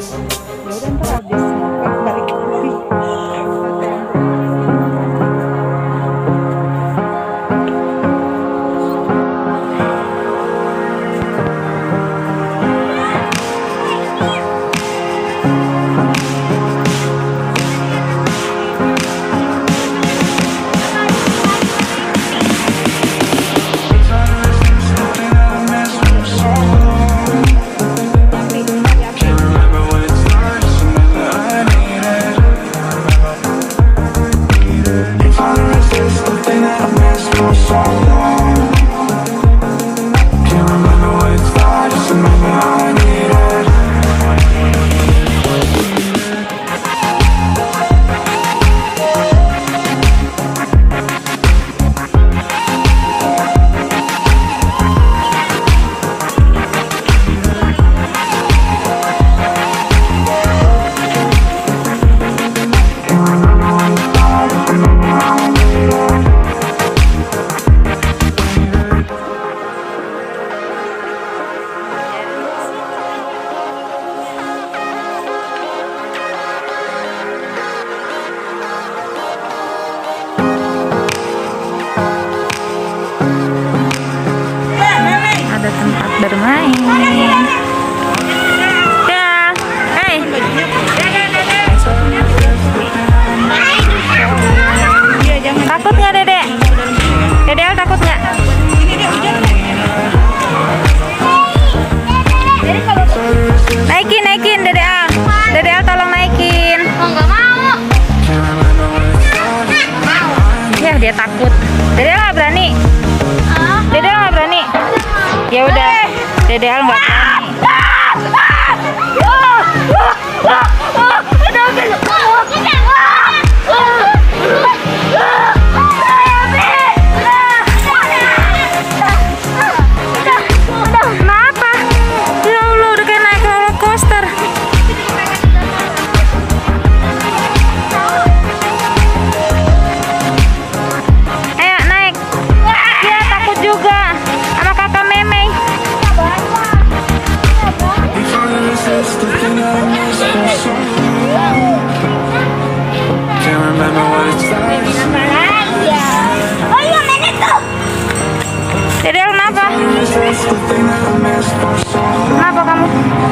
Ya udah ntar habis balik lagi. Ada tempat bermain. Ya, hey. Takut nggak Dedek? Dedek takut nggak? Naikin, naikin Dedek Al. Dedek Al tolong naikin. Oh, nggak mau. Ya dia takut. Dedek Al nggak berani. Dedek Al nggak berani. Ya udah, Dedek Al nggak berani. Kenapa? Ya Allah, udah kayak naik roller coaster. Ayo naik. Dia takut juga sama kakak Meme. Oh iya, Nenek tuh. Dedek Al kenapa? Kenapa kamu?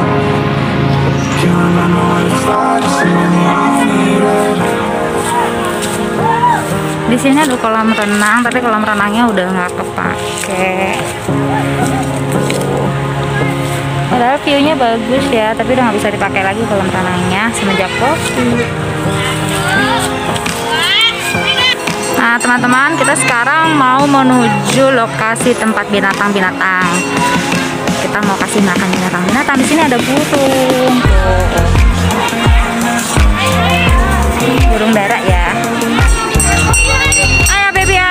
Di sini ada kolam renang, tapi kolam renangnya udah nggak kepake. Padahal view-nya bagus ya, tapi udah nggak bisa dipakai lagi kolam renangnya semenjak COVID. Nah teman-teman, kita sekarang mau menuju lokasi tempat binatang-binatang. Kita mau kasih makan binatang-binatang. Di sini ada burung. Tuh. Burung dara ya. Ayo baby ya.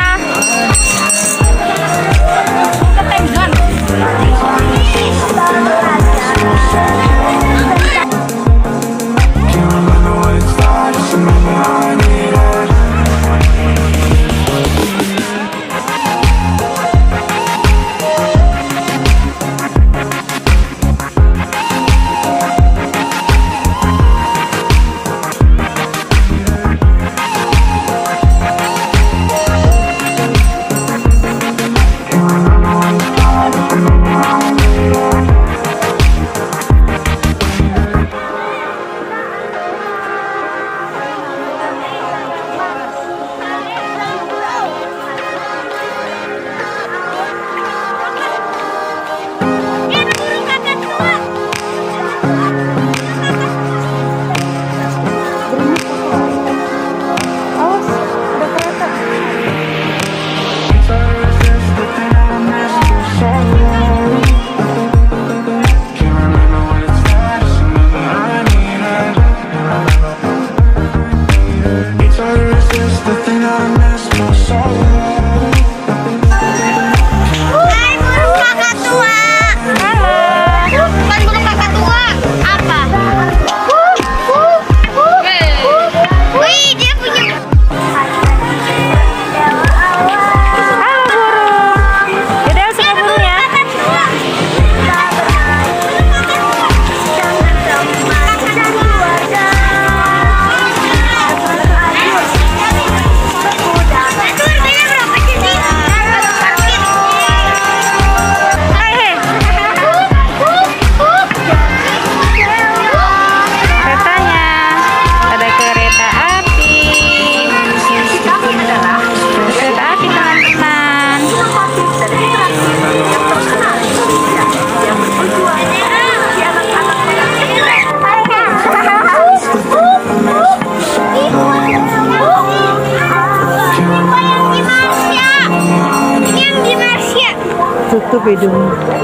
hidung.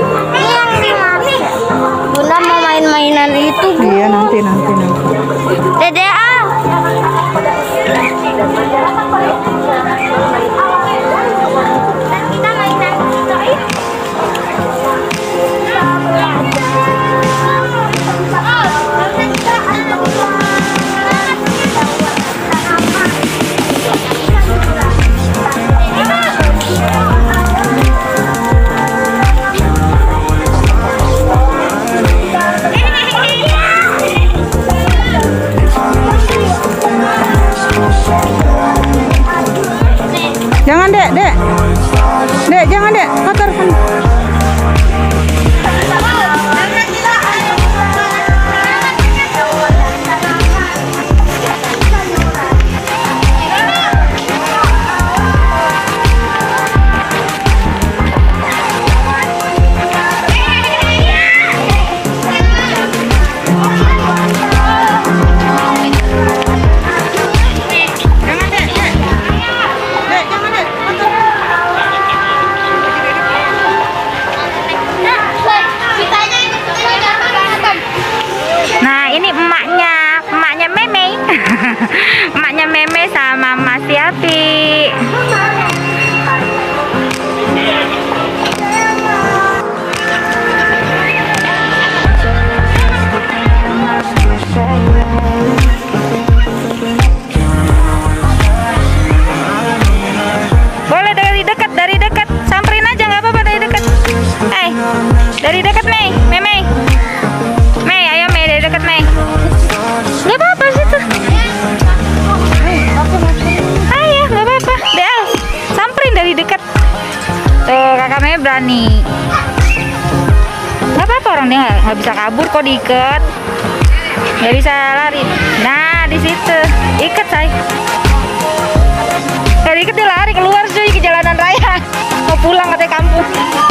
Bunda mau main-mainan itu. Iya, nanti. Dede ah. Kita mainan itu. Jangan, Dek. Dek, jangan, Dek. Kotor kan. Nah, ini emaknya Meme. Emaknya Meme sama Mas Yati. Boleh dari dekat, samperin aja nggak apa-apa dari dekat. Hai, dari dekat Meme. Ayo dari dekat nggak apa-apa situ. Ayo, nggak apa-apa. Del, samperin dari dekat. Tuh, kakak Meme berani. Nggak apa-apa, orang dia nggak bisa kabur kok, diikat. Nggak bisa lari. Nah, di situ ikat say. Dari ikat dia lari keluar cuy ke jalanan raya. Mau pulang katanya kampung.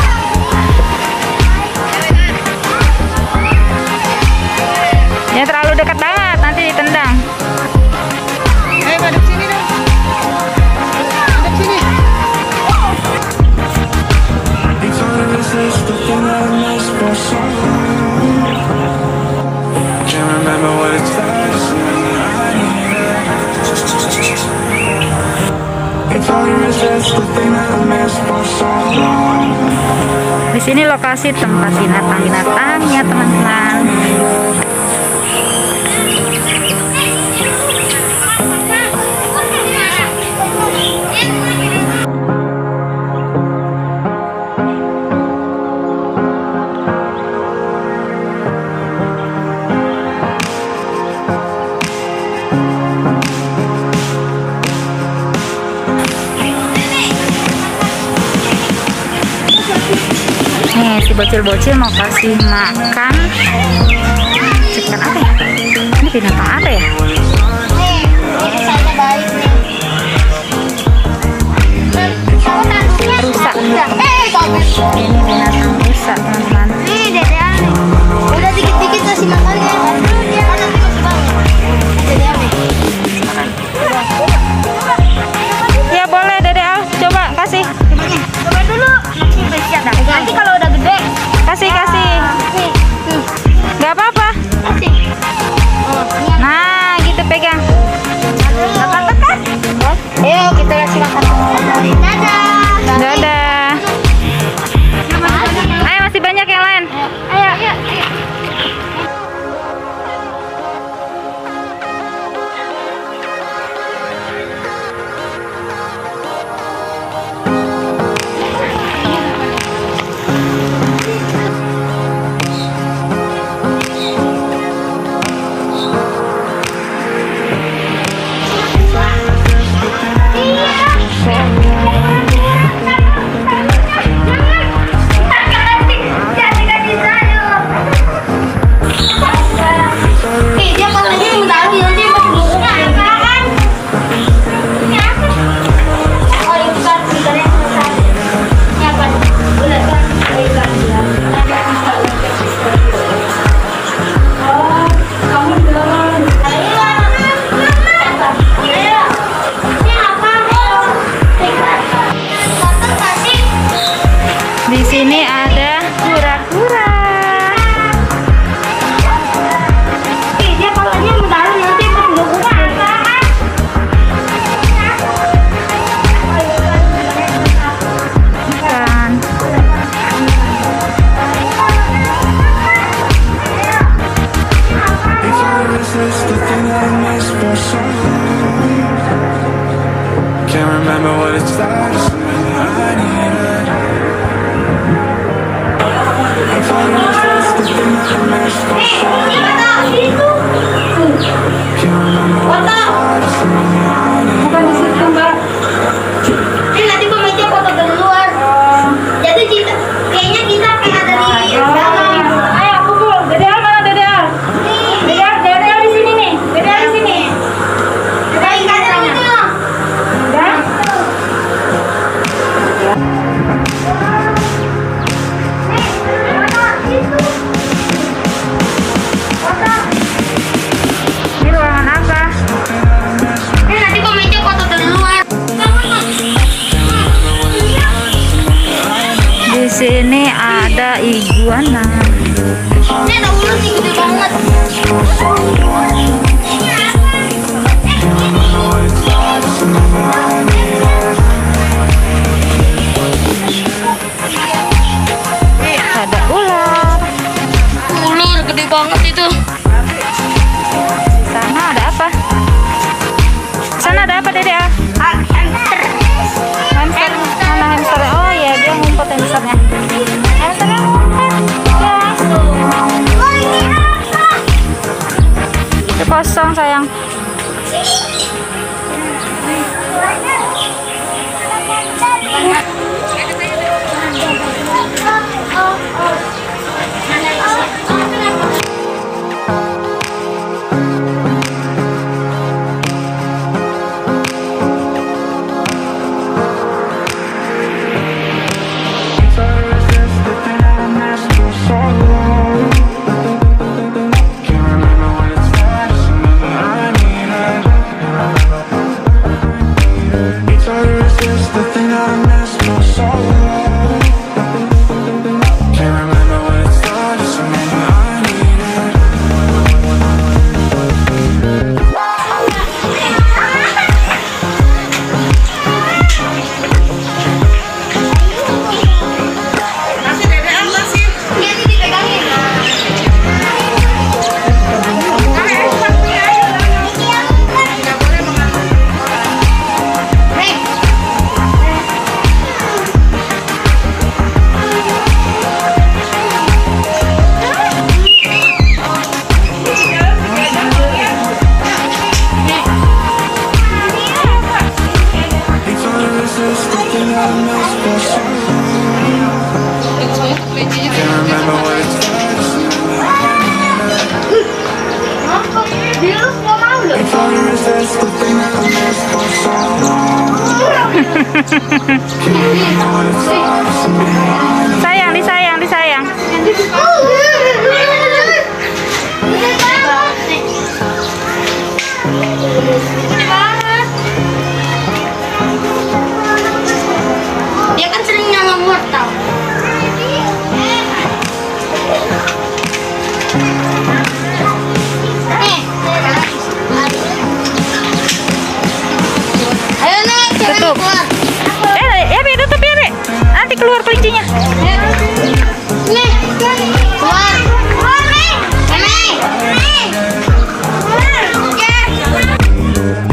Ya terlalu dekat banget, nanti ditendang. Madep sini dong. Madep sini. Di sini lokasi tempat binatang-binatangnya, teman-teman. Nih, si bocil-bocil mau kasih makan ikan apa ya? Ini binatang apa ya? Rusa. Ini binatang rusa, teman-teman. Nih, Dede. Udah dikit-dikit kasih makannya. Dia kan nanti masih bangun. Dede. Ya boleh, Dede Al. Coba kasih. Coba dulu. Nanti kalau udah gede, Kasih. nih. Gak apa-apa. Kasih. Oh, Nah, remember what it's like. I need it. I find myself thinking I miss my soul. Can't remember what it's like. Bukan di situ, Mbak. Nanti pemicu foto dari luar. Jadi kita kayaknya kita kayak ada di dalam. Ayo kumpul. Dedea mana Dedea? Dedea di sini nih. Dedea di sini. Dari kacang itu. Udah? Ini ruangan apa? Nanti pemicu foto dari luar. Di sini ada iguana. Ini ada ular nih gede banget. Ada ular. Ular gede banget itu. Sana ada apa? Sana ada apa, Dede? Hamster. Hamster. Mana hamsternya? Oh iya, dia ngumpet hamsternya. Hamsternya ngumpet. Ya. Itu kosong, sayang. Sayang, disayang. Dia kan sering nyala wortel. Ayo Nek, Tutup. keluar. Bi, tutup ya, Dek. Nanti keluar kelincinya. Nih, keluar. Keluar, Nek. Nek. Keluar.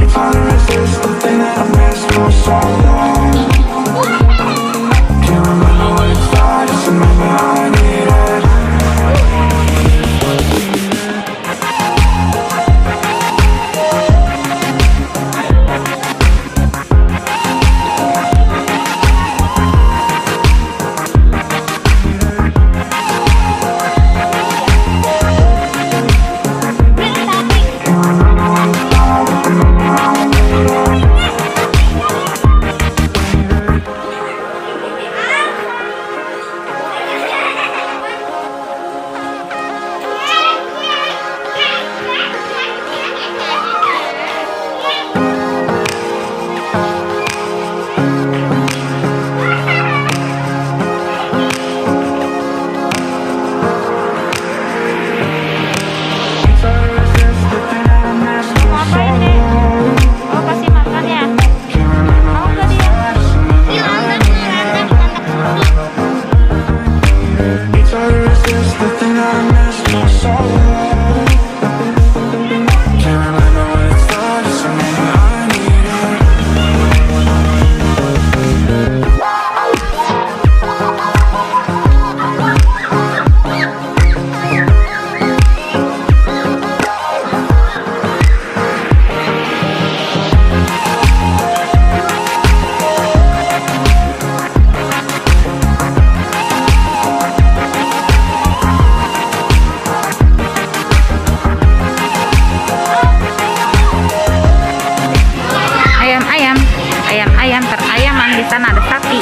sana ada sapi.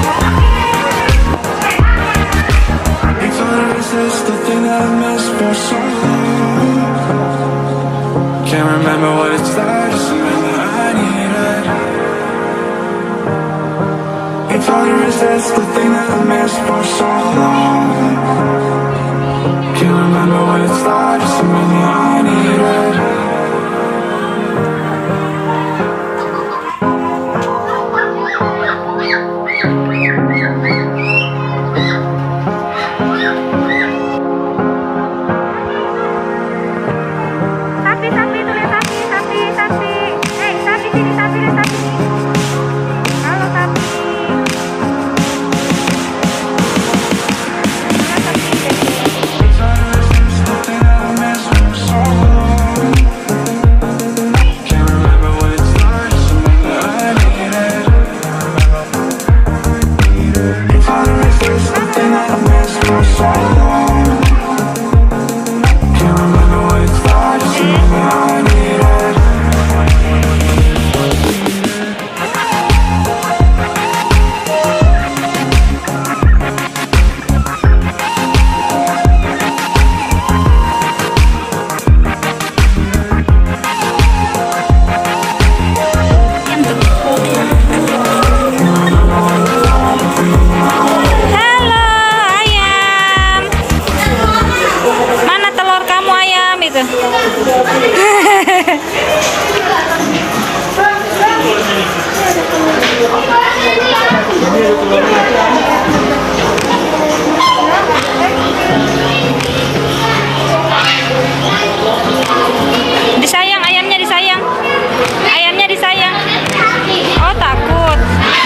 It's all this is the thing that I missed for so long. Can't remember what it's like, just remember I need it. It's all there is, that's the thing that I missed for so long. Can't remember what it's like, just remember I need it. Sapi tuh lihat sapi. Sapi sini, sapi. Halo sapi. It's all there is, that's the thing that I missed for so long. Can't remember what it's like, just remember I need it. It's all there is, that's the thing that I missed for so long. Can't remember what it's like, just remember I need it. Halo ayam. Mana telur kamu ayam itu? Disayang ayamnya disayang. Ayamnya disayang. Oh takut.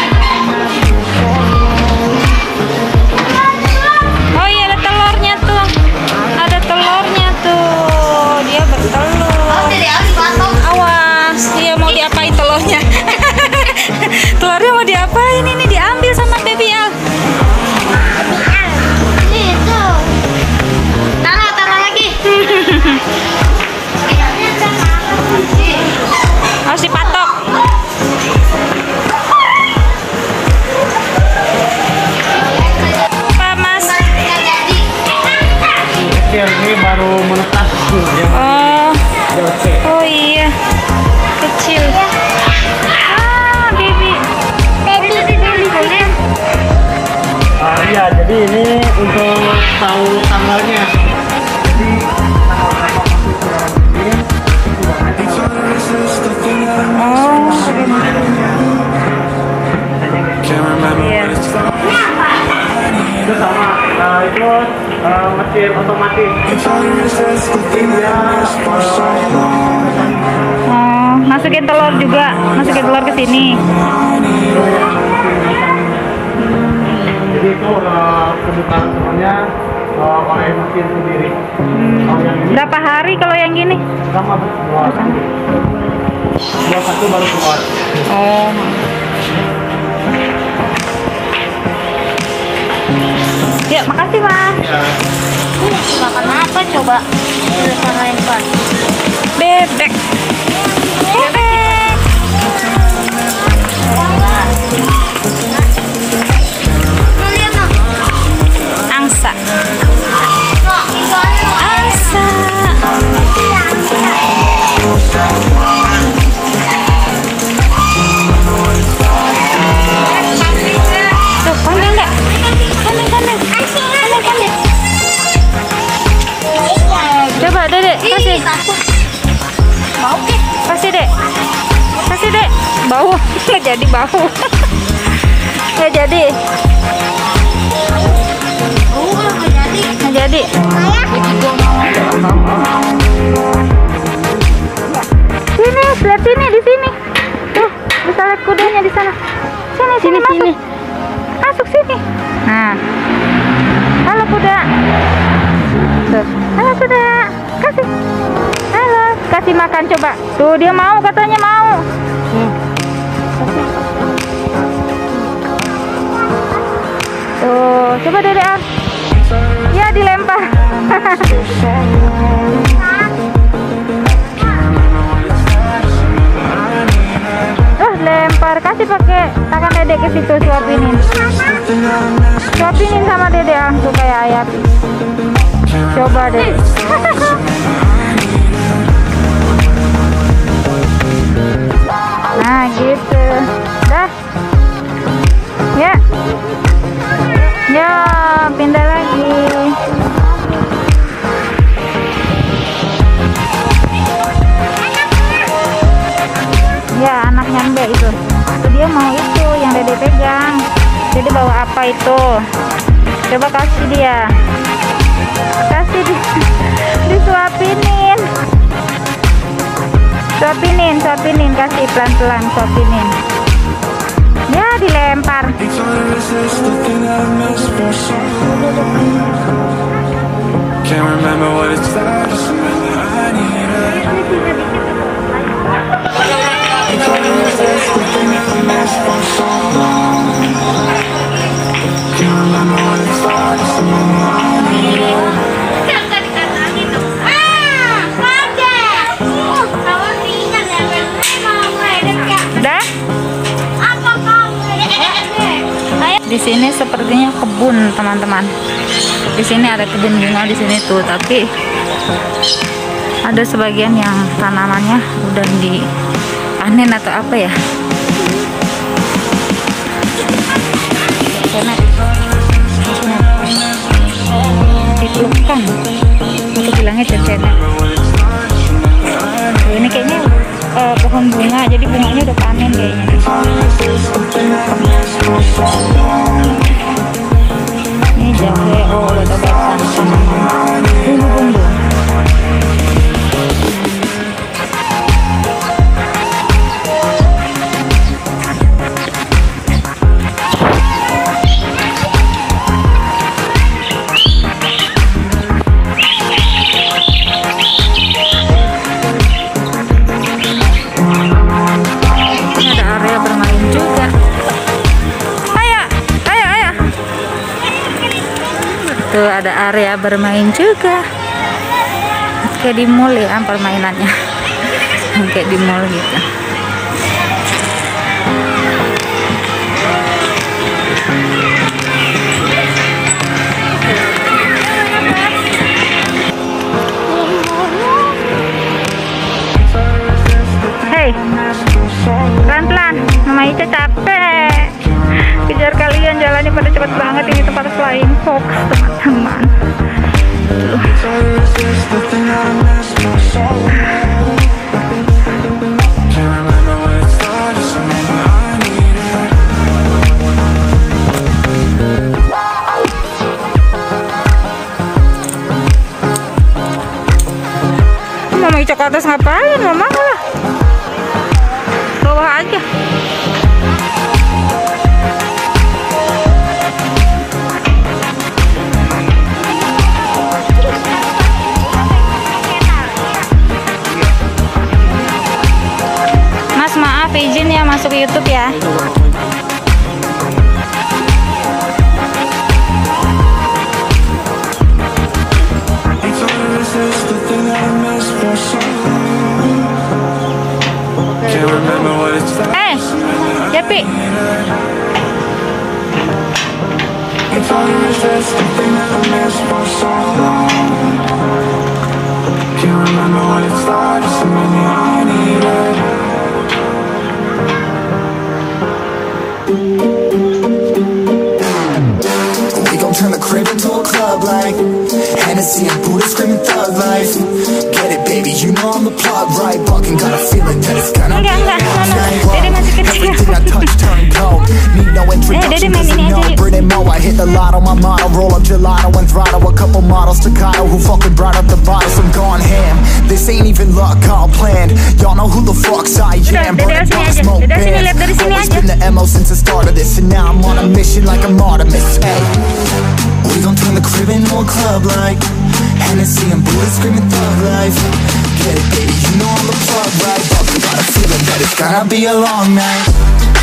Oh iya ada telurnya tuh. Ada telurnya tuh. Dia bertelur. Awas, dia mau diapain telurnya? Telurnya mau diapain ini? Diambil sama baby Al. Taruh lagi. Harus dipatok. Pak Mas. Ini baru menetas Oh iya. Kecil. Baby. Iya, jadi ini untuk tahu tanggalnya. Jadi It's all there is, that's the thing that I missed Oh. for so long. Can't remember what it's like. itu sama, itu mesin otomatis. It's all there is, that's the thing that I missed for so long. Oh, masukin telur juga. Masukin telur ke sini. Jadi itu kebukaan semuanya oleh mesin sendiri. Kalau yang ini Berapa hari kalau yang gini? sama 21 baru keluar. Oh. Ya, makasih Mas. Makan apa coba? Udah sana lempar. Bebek. Bebek. Mau lihat dong? Angsa. Noh, itu aja. Angsa. Tuh, pandang nggak? Pandang. Coba Dedek, kasih. Takut. Mau ke? Kasih Dek. Kasih Dek. Bau. Nggak jadi bau. Nggak jadi. Nggak jadi. Nggak jadi. Sini, lihat sini, di sini. Tuh, bisa lihat kudanya di sana. Sini, masuk. Masuk sini. Nah. Halo kuda. Tuh. Halo kuda. Kasih. Halo, kasih makan coba. Tuh, dia mau katanya mau. Tuh, coba Dedek Al. Ya, dilempar. Lempar, kasih pakai tangan Dedek ke situ, suapinin. Suapinin sama Dede langsung kayak ayam. Coba deh. Nah gitu. Dah. Ya. Ya, pindah lagi. Ya, anaknya Mbak itu. Dia mau itu yang Dede pegang. Dede bawa apa itu? Coba kasih dia. Kasih disuapinin. Suapinin, kasih pelan-pelan, suapinin. Ya, dilempar. Can't remember what it's like to remember I need it. It's all the resist, the thing that I miss for so long. Can't remember what it's like to remember I need it. Dah? Di sini sepertinya kebun, teman-teman. Di sini ada kebun bunga di sini tuh, tapi ada sebagian yang tanamannya udah dipanen atau apa ya. Karena dipelukkan, aku bilangnya cecenak. Ini kayaknya pohon bunga, jadi bunganya udah panen kayaknya. Ini jahe, oh udah tobat bumbu-bumbu. Tuh ada area bermain juga, kayak di mall ya permainannya. Kayak di mall gitu. Hei, pelan-pelan, Mama Ica capek. Kejar kalian, jalannya pada cepet banget. Ini tempat flying fox, teman-teman. Mama Ica ke atas ngapain? Mama lah bawah aja. Maaf, izin ya masuk YouTube ya. Japi. Turn the crib into a club like Hennessy and Buddha screaming thug life. Get it, baby, you know I'm the plug, right? Bucking, got a feeling that it's gonna be a long night. Everything I touch turn cold. Need no introduction, cause you know Brit and Mo. I hit the lotto, my motto, roll up gelato and throttle a couple models staccato who fucking brought up the bottles. I'm gone ham. This ain't even luck, all planned. Y'all know who the fucks I am. Burning box, smoke bands. Always been the MO since the start of this, and now I'm on a mission like I'm Artemis. Hey. We gon' turn the crib into a club like Hennessy and Buddha screaming thug life. Get it, baby, you know I'm the plug, right? But got a feeling that it's gonna be a long night.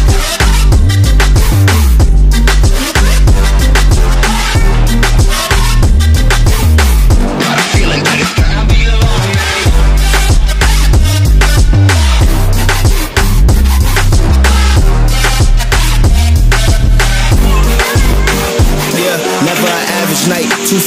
Got a feeling that it's gonna be a long night.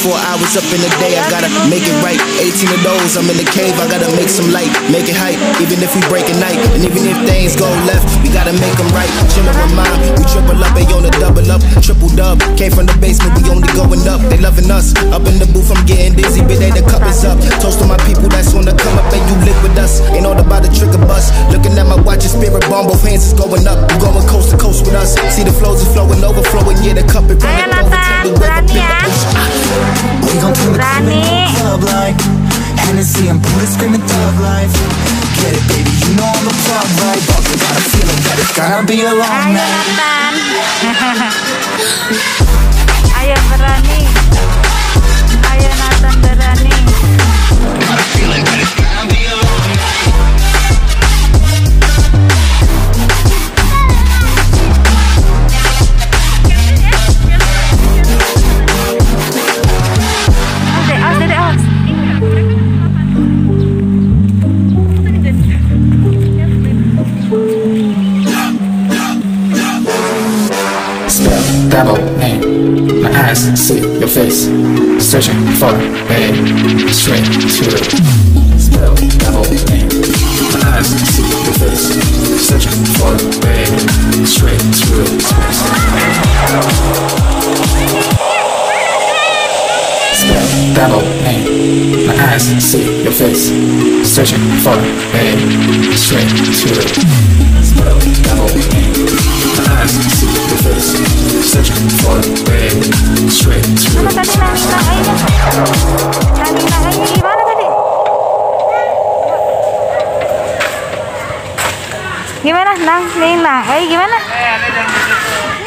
24 hours up in the day, I gotta make it right. 18 of those, I'm in the cave, I gotta make some light, make it hype, even if we break at night. And even if things go left, we gotta make them right. Chillin' with mine, we triple up, they on the double up, triple dub. Came from the basement, we only going up, they loving us. Up in the booth, I'm getting dizzy, but they the cup is up. Toast to my people that's on the come up, and you live with us. Ain't all about the trigger bus. Looking at my watch, your spirit bomb, both hands is going up. You going coast to coast with us. See the flows is flowing, overflowing, yeah, the cup is Ayo running over. Nathan, berani ya. We gon' turn the Berani. club like Hennessy and Buddha screaming thug life. Get it, baby, you know I'm the plug, right? But we got a feeling that it's gonna be a long Ayo night. Nathan. Ayo berani. Ayo Nathan berani. Double name, my eyes see your face, searching for a straight to it. Spell double name, my eyes see your face, searching for a straight to it. Spell double name, my eyes see your face, searching for a straight to it. Spell double name, my eyes see your face, searching for a way straight to Mana tadi nang ayahnya? Nang ayahnya gimana tadi? Gimana nang? Nang ayah gimana?